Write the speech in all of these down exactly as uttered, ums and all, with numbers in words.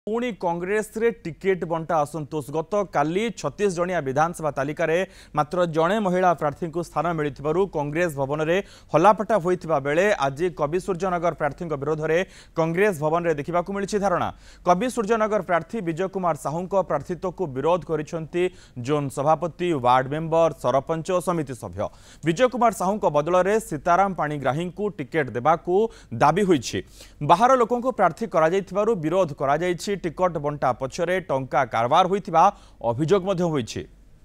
पुणी कांग्रेस रे टिकेट बंटा असंतोष गत काली छत्तीस जणिया विधानसभा तालिका रे मात्र जणे महिला प्रार्थी को स्थान मिलिथिबारु कांग्रेस भवन रे हलापटा होइथिबा बेले आज कवि सूर्यनगर प्रार्थी विरोध में कांग्रेस भवन रे देखा मिली धारणा। कवि सूर्यनगर प्रार्थी विजय कुमार साहू प्रार्थित्व को विरोध करिसेंती जोन सभापति वार्ड मेंबर सरपंच और समिति सभ्य। विजय कुमार साहू बदल में सीताराम पाणिग्राही को टिकेट देबाकू दाबी होइछि। बाहर लोकों को प्रार्थी करा जाइथिबारु विरोध करा जाइछि। टिकट बंटा पछरे टंका कारबार होइथिबा अभियोग मध्य होइछि।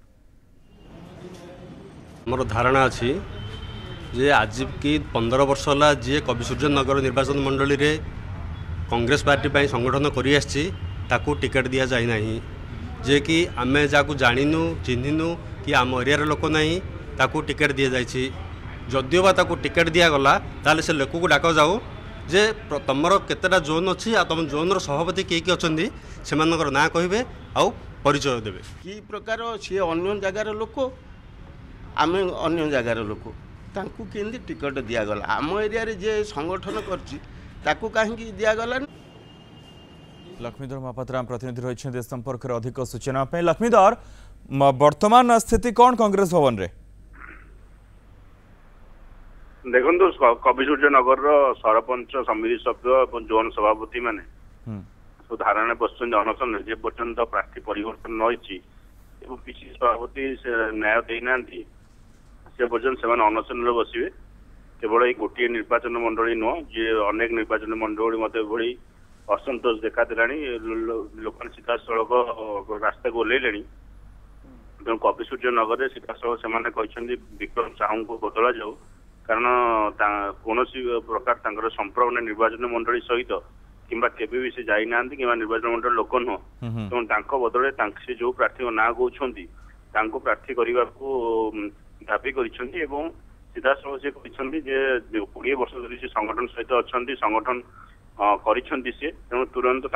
मोर धारणा अछि जे आज की पंद्रह वर्ष होला जे कवि सूर्यनगर निर्वाचन मंडली रे कांग्रेस पार्टी पई संगठन करि आछि ताकू टिकट दिया जाय नाही। जे कि आमे जाकू जानिनु चिन्हिनु कि आम एरिया रे लोक नाही ताकू टिकट दिया जायछि। जदियो बा ताकू टिकट दिया गला ताले से लोक को डाक जाऊ जे तुमर केतेटा जोन अच्छी आ तुम जोन सभापति किए किए अच्छी से ना कहे आउ परिचय देवे कि प्रकार सी अन्य जगार लोक आम अन्य जगार लोक तांकू केंदी टिकट दिगला आम एरिया रे जे संगठन करची कहीं दिगला। लक्ष्मीधर महापात्र प्रतिनिधि रही संपर्क में अधिक सूचना। लक्ष्मीधर, वर्तमान स्थिति कौन कांग्रेस भवन रे? देखो कवि सूर्यनगर सरपंच समिति सभ्य और जोन सभापति माने तो धारणा बसन अनशन जे पर्यंत प्रार्थी परिवर्तन नई पीसी सभापति से न्याय देना से पर्यंत से अनशन बसवे। केवल ये गोटे निर्वाचन मंडली नुह जी अनेक निर्वाचन मंडली मत भली असंतोष देखा लोक सीधा सड़क रास्ता को ओल्ले तेणु कवि सूर्यनगर सीधा सड़क से विक्रम साहू को बदला जाऊ कारण कौन प्रकार संपर्क निर्वाचन मंडली सहित किंबा केबे भी से जाई नांती किंबा निर्वाचन मंडल लोक नुह तेणु बदले से जो प्रार्थी ना कहते प्रार्थी करने को दाबी कर सीधा सब से कोड़े वर्ष धरी से संगठन सहित अच्छा संगठन कर तेणु तुरंत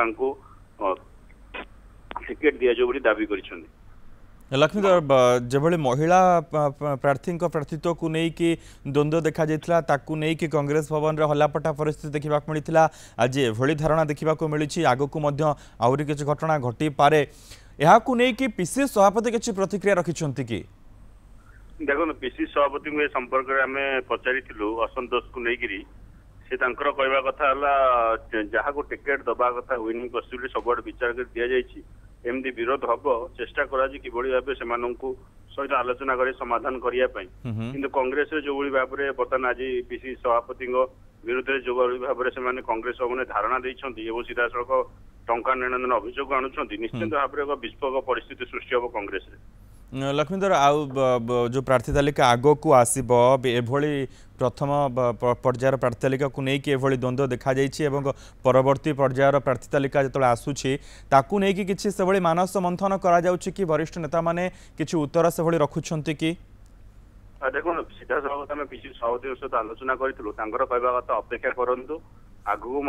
टिकेट दि जाऊ दाबी कर। लक्ष्मीधर, जबले महिला प्रार्थी प्रार्थित्व को लेकिन द्वंद्व देखा जाता ताकू नहीं कि कांग्रेस भवन रे हलापटा परिस्थिति देखा मिलता आज एभली धारणा देखा मिली आग को आहरी किसी घटना घटी पारे या कि पीसी सभापति किसी प्रतिक्रिया रखिंट कि देखो पीसी सभापति संपर्क में आम पचारि असंतोष को लेकिन से कहवा कथा जहाँ को टिकेट दबा कथा विनिंग पॉसिबिलिटी सब विचार कर दि जाइए एमती विरोध हम चेष्टा करा कि भाव से सहित आलोचना कर समाधान करने कि कांग्रेस जो भाव में बर्तमान आज पीसी सभापति विरोध में जो भाव में कांग्रेस भवन धारणा देते सीधा सड़क टंका निर्णय अभियोग आणुंट निश्चित भाव में एक विस्फोट परिस्थिति सृष्टि हम कांग्रेस। लक्ष्मीधर, आउ जो प्रार्थी तालिका आग को आसब एभली प्रथम पर्यायर प्रार्थी तालिका को लेकिन एभली द्वंद्व देखा जाइए परवर्ती पर्यायर प्रार्थी तालिका जो आसूची ताकू नहीं कि से भली मानस मंथन करा जाउछि कि वरिष्ठ नेता माने किछि उत्तर से भली रखुछंती कि देखो सीधा सभापति आम पीसी सभापति सहित आलोचना करूँ कहवा कथा अपेक्षा करूँ आगू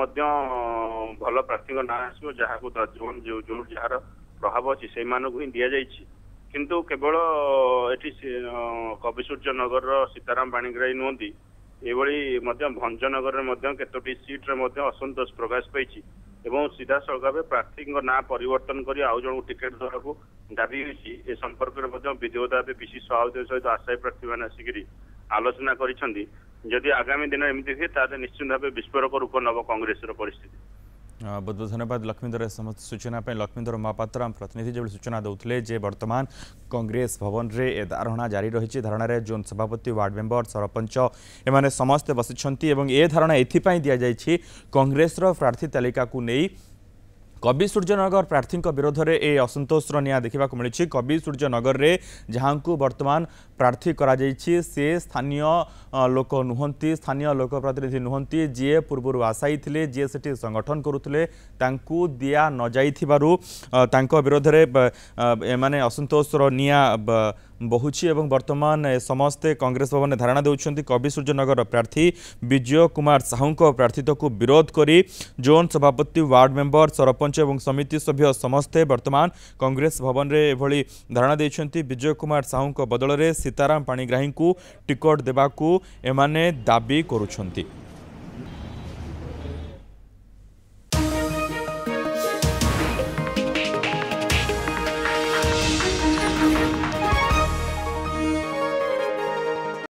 भल प्रार्थी ना आसो जहाँ जो जो जार प्रभाव अच्छी से ही दि जाइए किंतु केवल एटी कवि सूर्यनगर सीताराम पाणिग्राही नुहति ये भंजनगर में केतोटी सीट्रे असंतोष प्रकाश पाई सीधा सड़क प्रार्थी ना परिवर्तन कर आउ जन टिकेट देवा को दाबी ए संपर्क में विधिवता पीसी सभापति सहित आशायी प्रार्थी मैंने आसिक आलोचना करी आगामी दिन एमती हुए ताले निश्चित भाव विस्फोरक रूप नब कांग्रेस परिस्थिति। बहुत बहुत धन्यवाद लक्ष्मीधर समस्त सूचना पे। लक्ष्मीधर महापात्र प्रतिनिधि जो सूचना देते जे वर्तमान कांग्रेस भवन रे ए धारणा जारी रही धारणा जोन सभापति वार्ड मेंबर सरपंच एमाने समस्ते बसिछंती एवं ए धारणा एथिपाई दिया जायछि कांग्रेस रो प्रार्थी तालिका को नहीं कवि सूर्यनगर प्रार्थी विरोध में ए असंतोष निया देखा मिली। कवि सूर्यनगर रे जहाँ को वर्तमान प्रार्थी करा जाइछि से स्थानीय लोक नुहंती स्थानीय लोक प्रतिनिधि नुहंती जी पूर्व आशायी थे जी से संगठन करुले दिया न जाइथिबारु तांको विरोध में एमाने असंतोष निया बहुची एवं वर्तमान समस्ते कांग्रेस भवन धारणा देउछंती कवि सूर्यनगर प्रार्थी विजय कुमार साहू प्रार्थित्व को विरोध करी जोन सभापति वार्ड मेंबर सरपंच एवं समिति सभ्य समस्ते वर्तमान कांग्रेस भवन रे एभली धारणा देइछंती विजय कुमार साहू बदल में सीताराम पाणिग्राही को टिकट देबाकू एमाने दाबी करुछंती।